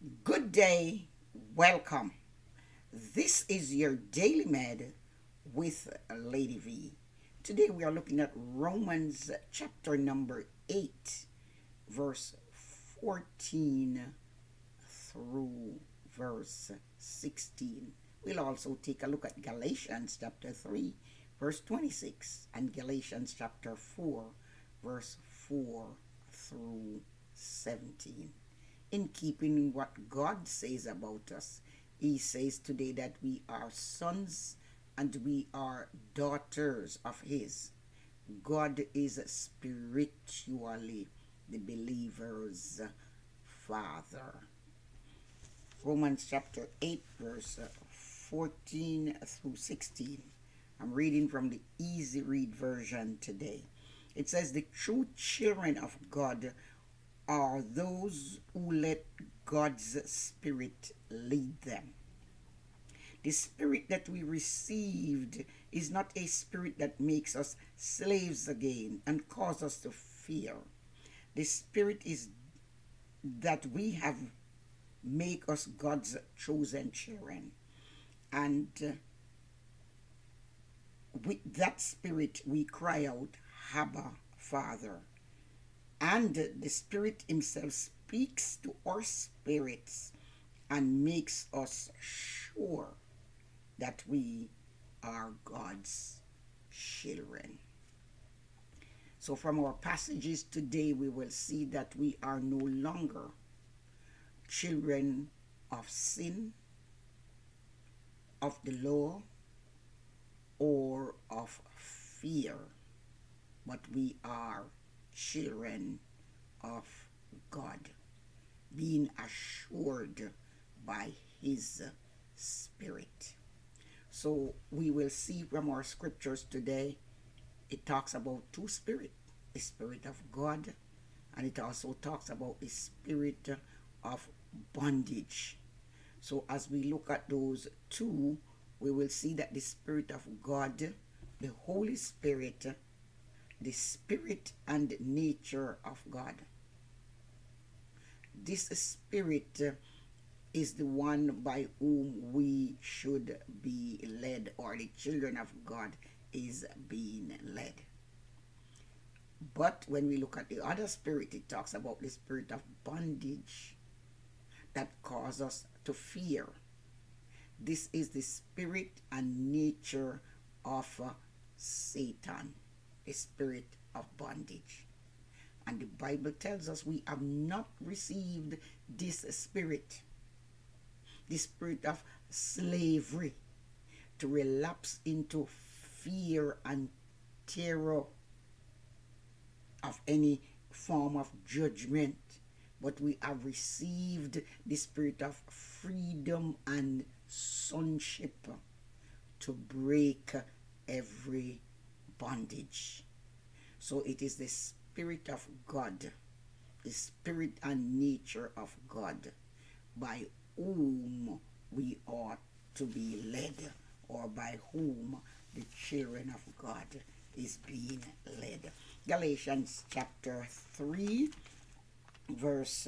Good day, welcome. This is your Daily Med with Lady V. Today we are looking at Romans chapter number 8, verse 14 through verse 16. We'll also take a look at Galatians chapter 3, verse 26, and Galatians chapter 4, verse 4 through 17. In keeping what God says about us, He says today that we are sons and we are daughters of His. God is spiritually the believer's Father. Romans chapter 8, verse 14 through 16. I'm reading from the Easy Read version today. It says, "The true children of God are those who let God's Spirit lead them." The Spirit that we received is not a spirit that makes us slaves again and cause us to fear. The Spirit is that we have make us God's chosen children. And with that Spirit we cry out, "Abba, Father." And the Spirit Himself speaks to our spirits and makes us sure that we are God's children. So from our passages today, we will see that we are no longer children of sin, of the law, or of fear, but we are children of God, being assured by His Spirit. So we will see from our scriptures today, it talks about two spirits, the Spirit of God, and it also talks about the spirit of bondage. So as we look at those two, we will see that the Spirit of God, the Holy Spirit, the spirit and nature of God. This spirit is the one by whom we should be led, or the children of God is being led. But when we look at the other spirit, it talks about the spirit of bondage that causes us to fear. This is the spirit and nature of Satan, a spirit of bondage. And the Bible tells us we have not received this spirit, the spirit of slavery, to relapse into fear and terror of any form of judgment, but we have received the spirit of freedom and sonship to break every bondage. So it is the Spirit of God, the spirit and nature of God, by whom we ought to be led, or by whom the children of God is being led. Galatians chapter 3, verse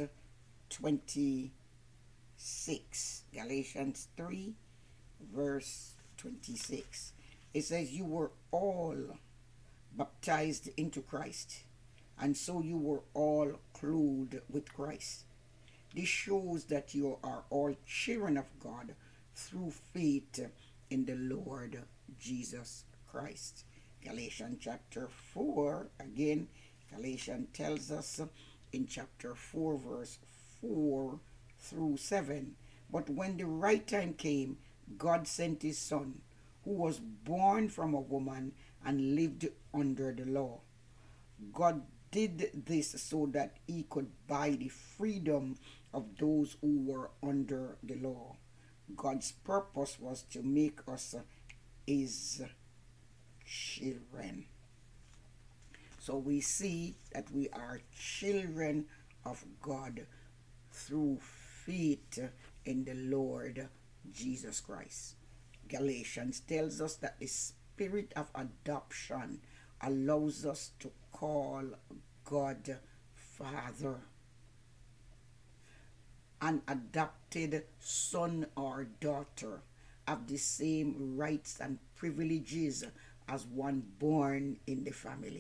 26. Galatians 3, verse 26. It says, "You were all baptized into Christ, and so you were all clothed with Christ. This shows that you are all children of God through faith in the Lord Jesus Christ." Galatians chapter 4, again, Galatians tells us in chapter 4, verse 4 through 7, "But when the right time came, God sent His Son, who was born from a woman and lived under the law. God did this so that He could buy the freedom of those who were under the law. God's purpose was to make us His children." So we see that we are children of God through faith in the Lord Jesus Christ. Galatians tells us that the spirit of adoption allows us to call God Father. An adopted son or daughter have the same rights and privileges as one born in the family.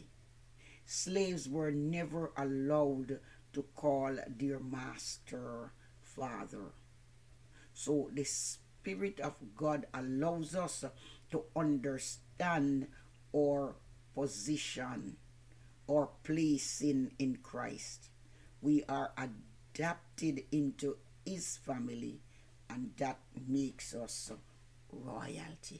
Slaves were never allowed to call their master father. So the Spirit of God allows us to understand our position or place in Christ. We are adopted into His family, and that makes us royalty.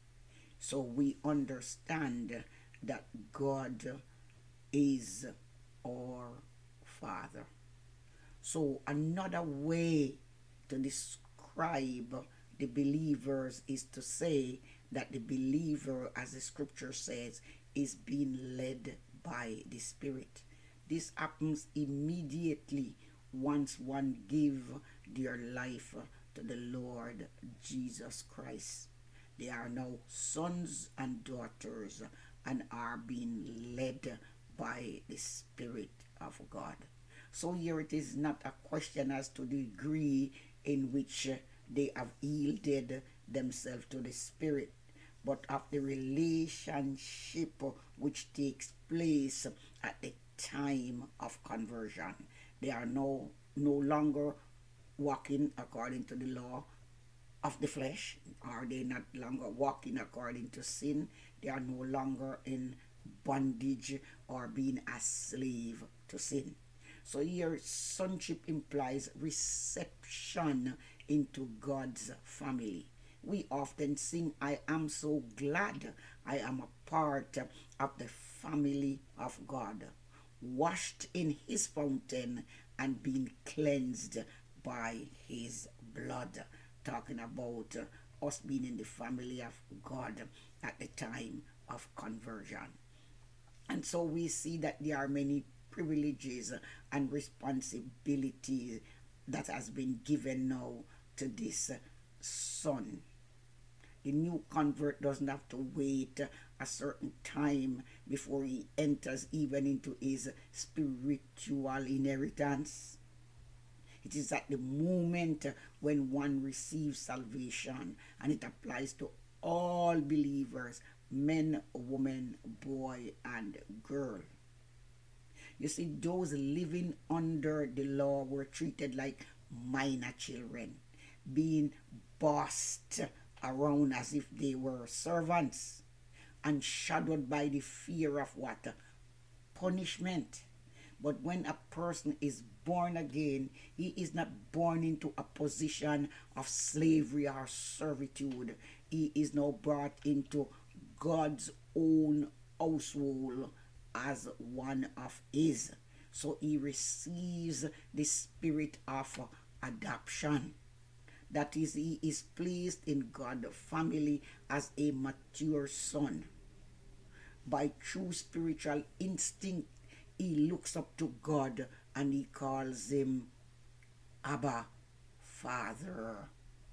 So we understand that God is our Father. So another way to describe the believers is to say that the believer, as the scripture says, is being led by the Spirit. This happens immediately once one give their life to the Lord Jesus Christ. They are now sons and daughters and are being led by the Spirit of God. So here it is not a question as to the degree in which they have yielded themselves to the Spirit, but of the relationship which takes place at the time of conversion. They are no longer walking according to the law of the flesh. Are they not longer walking according to sin? They are no longer in bondage or being a slave to sin. So here sonship implies reception into God's family. We often sing, I am so glad I am a part of the family of God, washed in His fountain and being cleansed by His blood. Talking about us being in the family of God at the time of conversion. And so we see that there are many privileges and responsibilities that has been given now to this son. The new convert doesn't have to wait a certain time before he enters even into his spiritual inheritance. It is at the moment when one receives salvation, and it applies to all believers, men, women, boy, and girl. You see, those living under the law were treated like minor children, being bossed around as if they were servants, and shadowed by the fear of what? Punishment. But when a person is born again, he is not born into a position of slavery or servitude. He is now brought into God's own household as one of His. So he receives the spirit of adoption. That is, he is placed in God's family as a mature son. By true spiritual instinct, he looks up to God and he calls him Abba, Father.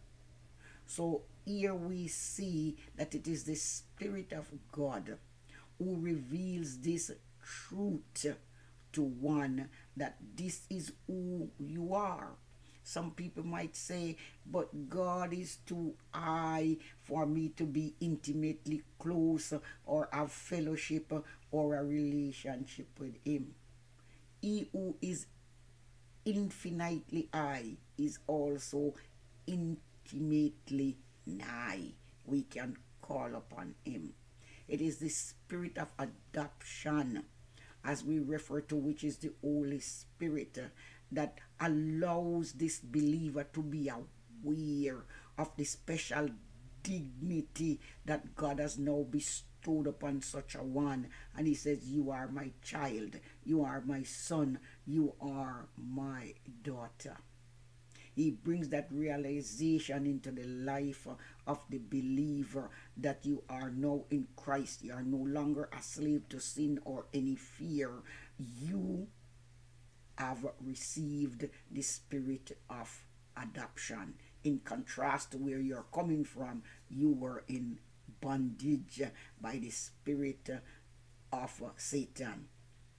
So here we see that it is the Spirit of God who reveals this truth to one, that this is who you are. Some people might say, but God is too high for me to be intimately close or have fellowship or a relationship with Him. He who is infinitely high is also intimately nigh. We can call upon Him. It is the spirit of adoption, as we refer to, which is the Holy Spirit, that allows this believer to be aware of the special dignity that God has now bestowed upon such a one. And he says, you are my child, you are my son, you are my daughter. He brings that realization into the life of the believer, that you are now in Christ. You are no longer a slave to sin or any fear. You have received the spirit of adoption. In contrast to where you're coming from, you were in bondage by the spirit of Satan.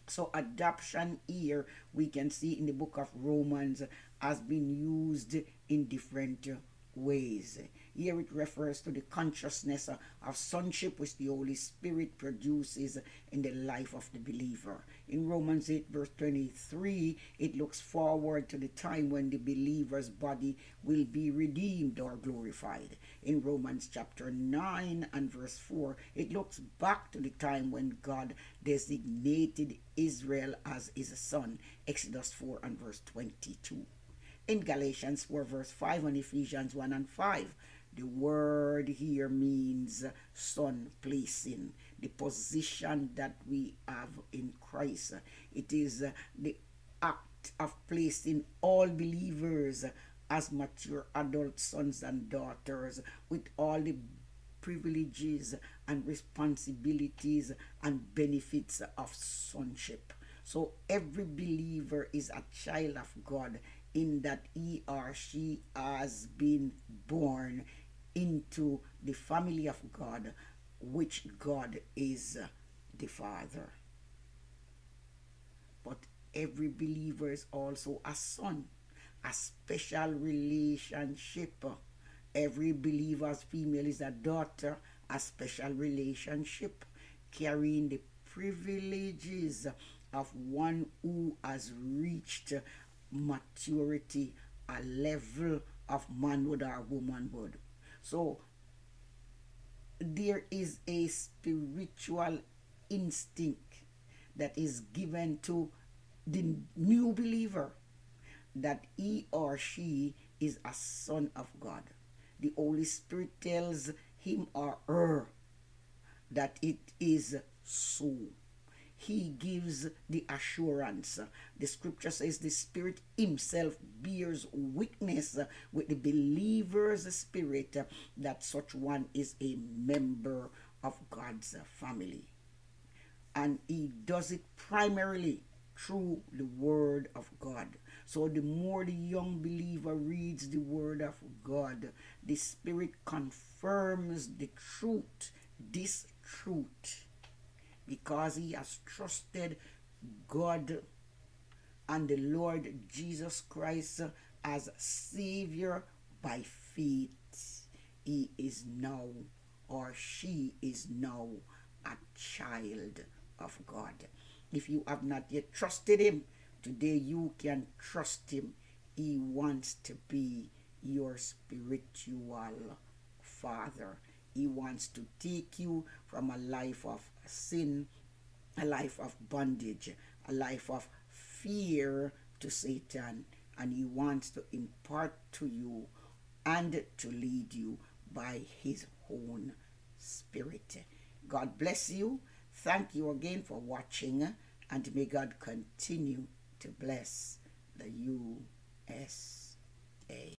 So adoption here we can see in the book of Romans has been used in different ways. Here it refers to the consciousness of sonship which the Holy Spirit produces in the life of the believer. In Romans 8 verse 23, it looks forward to the time when the believer's body will be redeemed or glorified. In Romans chapter 9 and verse 4, it looks back to the time when God designated Israel as his son. Exodus 4 and verse 22. In Galatians 4 verse 5 and Ephesians 1 and 5, the word here means son placing, the position that we have in Christ. It is the act of placing all believers as mature adult sons and daughters with all the privileges and responsibilities and benefits of sonship. So every believer is a child of God in that he or she has been born into the family of God, which God is the Father. But every believer is also a son, a special relationship. Every believer's female is a daughter, a special relationship, carrying the privileges of one who has reached maturity, a level of manhood or womanhood. So there is a spiritual instinct that is given to the new believer that he or she is a son of God. The Holy Spirit tells him or her that it is so. He gives the assurance. The scripture says the Spirit himself bears witness with the believer's spirit that such one is a member of God's family. And he does it primarily through the Word of God. So the more the young believer reads the Word of God, the Spirit confirms the truth, this truth, because he has trusted God and the Lord Jesus Christ as Savior by faith. He is now, or she is now, a child of God. If you have not yet trusted him, today you can trust him. He wants to be your spiritual father. He wants to take you from a life of sin, a life of bondage, a life of fear to Satan, and he wants to impart to you and to lead you by his own Spirit. God bless you. Thank you again for watching, and may God continue to bless the USA.